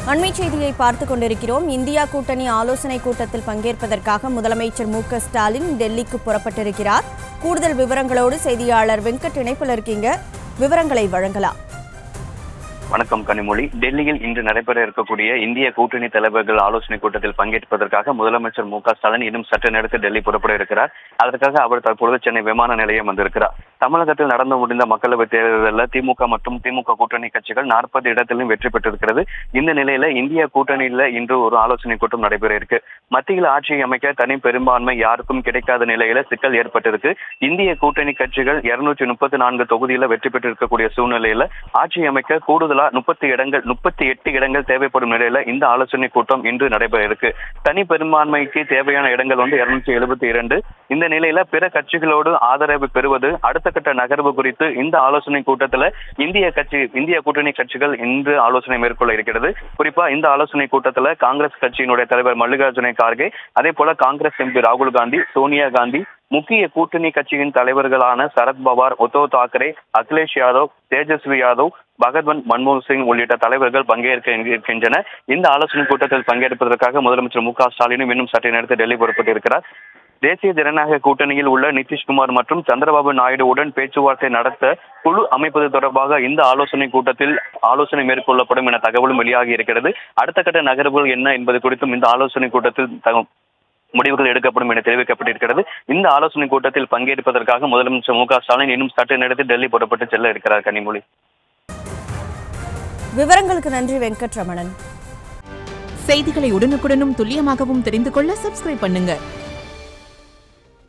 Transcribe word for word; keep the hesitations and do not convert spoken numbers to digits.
அண்மை செய்தியை பார்த்துக் கொண்டிருக்கிறோம். இந்தியா கூட்டணி ஆலோசனை கூட்டத்தில் பங்கேற்பதற்காக முதலமைச்சர் மு க ஸ்டாலின் டெல்லிக்கு புறப்பட்டிருக்கிறார். கூடுதல் விவரங்களோடு செய்தியாளர் வெங்கட் இணைப்பில் இருக்கீங்க. விவரங்களை வழங்கலாம். வணக்கம் கனிமொழி. டெல்லியில் இன்று நடைபெற இருக்கக்கூடிய இந்திய கூட்டணி தலைவர்கள் ஆலோசனை கூட்டத்தில் பங்கேற்பதற்காக முதலமைச்சர் மு க ஸ்டாலின் இன்னும் சற்று நேரத்தில் டெல்லி புறப்பட இருக்கிறார். அதற்காக அவர் தற்பொழுது சென்னை விமான நிலையம் வந்திருக்கிறார். தமிழகத்தில் நடந்து முடிந்த மக்களவைத் தேர்தலில் திமுக மற்றும் திமுக கூட்டணி கட்சிகள் நாற்பது இடத்திலும் வெற்றி பெற்றிருக்கிறது. இந்த நிலையில இந்திய கூட்டணியில இன்று ஒரு ஆலோசனை கூட்டம் நடைபெற இருக்கு. மத்தியில் ஆட்சியை அமைக்க தனி பெரும்பான்மை யாருக்கும் கிடைக்காத நிலையில சிக்கல் ஏற்பட்டிருக்கு. இந்திய கூட்டணி கட்சிகள் இருநூற்றி முப்பத்தி நான்கு தொகுதியில வெற்றி பெற்றிருக்கக்கூடிய சூழ்நிலையில ஆட்சி அமைக்க கூடுதல் முப்பத்தி இடங்கள் முப்பத்தி எட்டு இடங்கள் தேவைப்படும் நிலையில இந்த ஆலோசனை கூட்டம் இன்று நடைபெற இருக்கு. தனி பெரும்பான்மைக்கு தேவையான இடங்கள் வந்து இருநூற்றி எழுபத்தி இரண்டு. இந்த நிலையில பிற கட்சிகளோடு ஆதரவு பெறுவது அடுத்த கட்ட நகர்வு குறித்து இந்த ஆலோசனை கூட்டத்துல இந்திய கட்சி இந்திய கூட்டணி கட்சிகள் இன்று ஆலோசனை மேற்கொள்ள இருக்கிறது. குறிப்பா இந்த ஆலோசனை கூட்டத்துல காங்கிரஸ் கட்சியினுடைய தலைவர் மல்லிகார்ஜுன கார்கே, அதே போல காங்கிரஸ் எம்பி ராகுல் காந்தி, சோனியா காந்தி, முக்கிய கூட்டணி கட்சியின் தலைவர்களான சரத்பவார், உத்தவ் தாக்கரே, அகிலேஷ் யாதவ், தேஜஸ்வி யாதவ், பகவந்த் மன்மோகன் சிங் உள்ளிட்ட தலைவர்கள் பங்கேற்க இருக்கின்றனர். இந்த ஆலோசனை கூட்டத்தில் பங்கேற்பதற்காக முதலமைச்சர் மு க ஸ்டாலினும் இன்னும் சற்று நேரத்தில் டெல்லி புறப்பட்டிருக்கிறார். தேசிய ஜனநாயக கூட்டணியில் உள்ள நிதிஷ்குமார் மற்றும் சந்திரபாபு நாயுடுவுடன் பேச்சுவார்த்தை நடத்த குழு அமைப்பது தொடர்பாக இந்த ஆலோசனை கூட்டத்தில் ஆலோசனை மேற்கொள்ளப்படும் என தகவலும் வெளியாகி இருக்கிறது. அடுத்த கட்ட நகர்வுகள் என்ன என்பது குறித்தும் இந்த ஆலோசனை கூட்டத்தில் முடிவுகள் எடுக்கப்படும் என தெரிவிக்கப்பட்டிருக்கிறது. இந்த ஆலோசனை கூட்டத்தில் பங்கேற்பதற்காக முதலமைச்சர் மு க ஸ்டாலின் இன்னும் சற்று நேரத்தில் டெல்லி புறப்பட்டு செல்ல இருக்கிறார். கனிமொழி, விவரங்களுக்கு நன்றி வெங்கட்ரமணன். செய்திகளை உடனுக்குடனும் துல்லியமாகவும் தெரிந்து கொள்ள சப்ஸ்கிரைப் பண்ணுங்க.